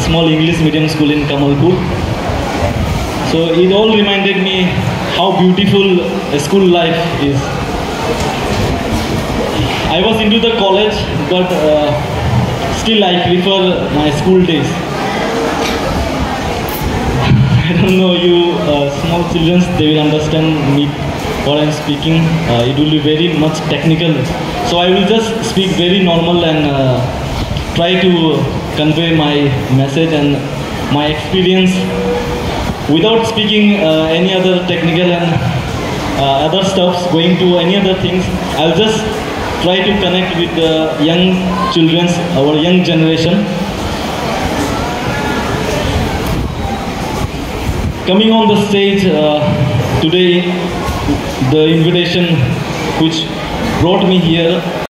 small English medium school in Kamalpur. So it all reminded me how beautiful a school life is. I was into the college, but still I prefer my school days. I don't know, you small children, they will understand me what I'm speaking. It will be very much technical. So I will just speak very normal and try to convey my message and my experience without speaking any other technical and other stuffs, going to any other things. I'll just try to connect with the young children, our young generation. Coming on the stage today, the invitation which brought me here